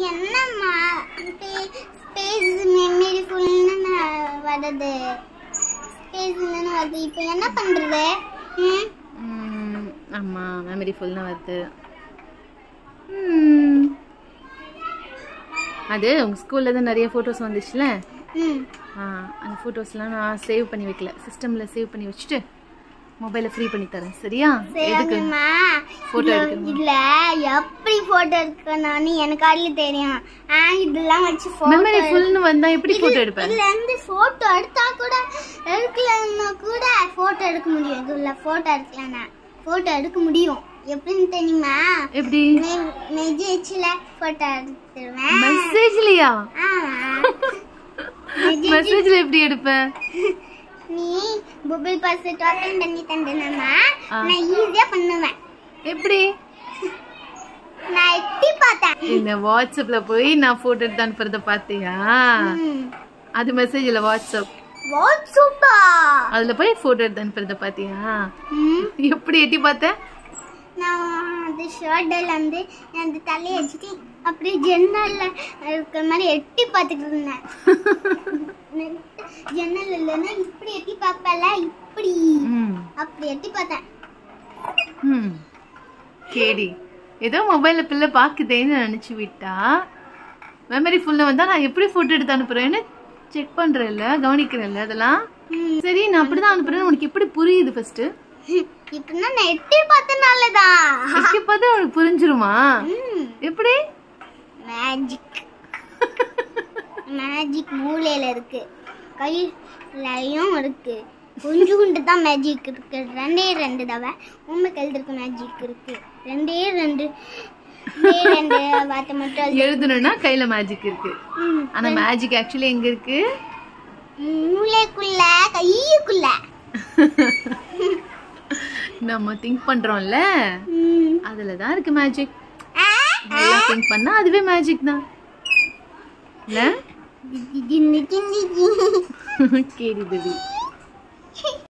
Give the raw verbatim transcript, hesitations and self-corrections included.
என்னம்மா space memory ஃபுல்னு வருது ஸ்பேஸ்னு வருது இப்போ என்ன பண்றது ம் ஆமா மெமரி ஃபுல்னா வருது ம் அது உங்க ஸ்கூல்ல தான் நிறைய போட்டோஸ் வந்துச்சுல ம் ஆ அந்த போட்டோஸ்லாம் நான் சேவ் பண்ணி வைக்கல சிஸ்டம்ல சேவ் பண்ணி வச்சிட்டு மொபைல ஃப்ரீ பண்ணி தரேன் சரியா சரிம்மா போட்டோ எடுக்கணும் இல்ல எப்படி போட்டோ எடுக்கணும்னு எனக்கு ஆளு தெரியும் ஆ இதெல்லாம் வச்சு போட்டோ மெமரி ஃபுல்னு வந்தா எப்படி போட்டோ எடுப்ப இதுல இருந்து போட்டோ எடுத்தா கூட எடுக்கலன்னா கூட போட்டோ எடுக்க முடியும் இதுல போட்டோ எடுக்கலனா போட்டோ எடுக்க முடியும் எப்படின்னு தெரியுமா எப்படி மெசேஜ்ல போட்டோ எடுத்துருவேன் மெசேஜ்லயா ஆமா மெசேஜ்ல எப்படி எடுப்ப நீ மொபைல் பாஸ்வேர்ட் ஓபன் பண்ணி தந்தேனா நான் ஈஸியா பண்ணுவேன் எப்படி நான் எட்டி பார்த்தேன் இந்த வாட்ஸ்அப்ல போய் நான் போட்டோ எடுத்து அனுப்புறத பாத்தியா அது மெசேஜ்ல வாட்ஸ்அப் வாட்ஸ்அப்பா அதுல போய் போட்டோ எடுத்து அனுப்புறத பாத்தியா எப்படி எட்டி பார்த்த நான் அந்த ஷர்ட்ல வந்து அந்த தலையை வச்சுட்டு அப்படியே ஜன்னல்ல இருக்கிற மாதிரி எட்டி பார்த்துட்டு இருந்தேன் ஜன்னல் இல்லைன்னா இப்படி எட்டி பார்ப்பல இப்படி அப்படி எட்டி பார்த்தேன் ம் கேடி ஏதோ மொபைல்ல பிள்ளை பாக்குதேன்னு நினைச்சு விட்டா மெமரி ஃபுல்ல வந்தா நான் எப்படி போட்டோ எடுத்து அனுப்புறேன்னு செக் பண்றேன்ல கவனிக்கிறேன்ல அதெல்லாம் சரி நான் அப்படிதான் அனுப்புறேன்னு உனக்கு எப்படி புரியுது ஃபர்ஸ்ட் இப்பனா நான் எட்டி பார்த்தனாலதான் எட்டி பார்த்தா உனக்கு புரிஞ்சிருமா எப்படி மேஜிக் மேஜிக் மூளையில இருக்கு கையிலையும் இருக்கு கொஞ்சம் குண்டு தான் மேஜிக் இருக்கு ரெண்டே ரெண்டு தடவை உண்மை கையில மேஜிக் இருக்கு ரெண்டே ரெண்டு ரெண்டு வார்த்தை மட்டும் எழுதணும்னா கையில மேஜிக் இருக்கு ஆனா மேஜிக் ஆக்சுவலி எங்க இருக்கு மூளைக்குள்ள கையுக்குள்ள நம்ம திங்க் பண்றோம்ல அதுலதான் இருக்கு மேஜிக் நல்லா திங்க் பண்ணா அதுவே மேஜிக் தான் இல்ல கேடி பேபி